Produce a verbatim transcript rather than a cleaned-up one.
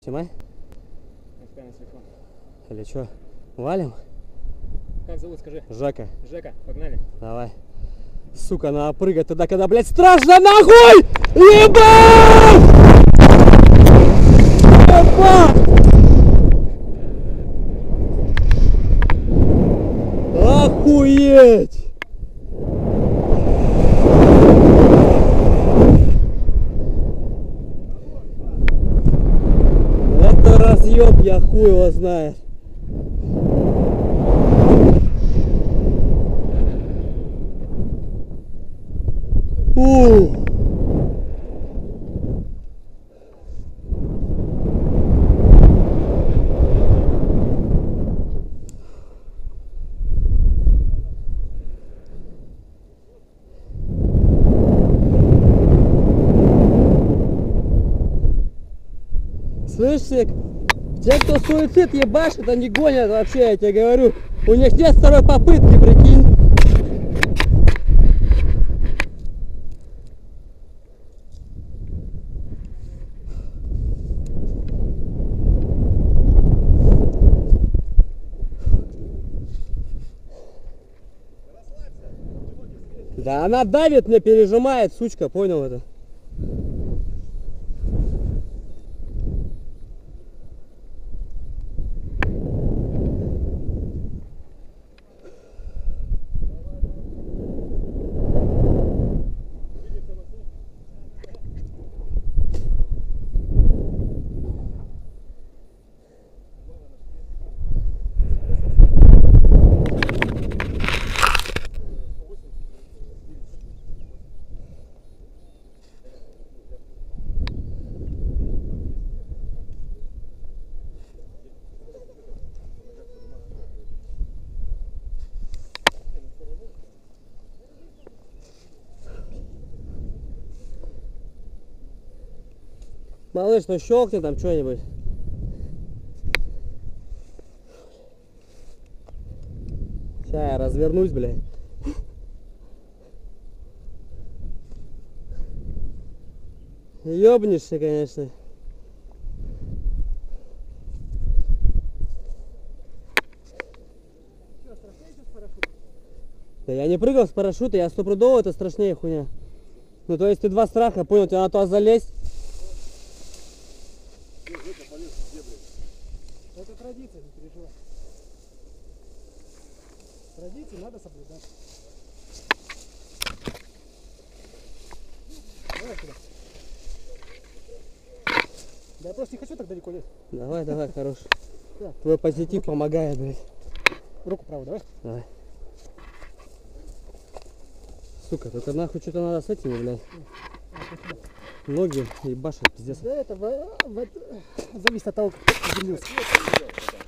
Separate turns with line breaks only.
Снимай. Или что? Валим?
Как зовут, скажи?
Жека.
Жека, погнали.
Давай. Сука, надо прыгать туда, когда, блядь, страшно, нахуй! Ебать! Ебать! Охуеть! Это разъеб, я хуй его знает. У. Слышишь, те, кто суицид ебашит, они гонят вообще, я тебе говорю. У них нет второй попытки, прикинь. Да она давит, мне пережимает, сучка, понял это? Малыш, ну щелкни там что-нибудь. Сейчас я развернусь, блядь. Ёбнешься, конечно. Да я не прыгал с парашюта, я стопудово, это страшнее хуйня. Ну то есть ты два страха, понял, тебе надо туда залезть.
Это традиция, не переживай. Традиции надо соблюдать. Давай сюда. Да я просто не хочу так далеко лезть.
Давай, давай, хорош.
Да.
Твой позитив помогает, блядь.
Руку правую, давай.
Давай. Сука, только нахуй что-то надо с этими, блядь. Ноги ебашат, пиздец.
Да это в, в, зависит от того, как ты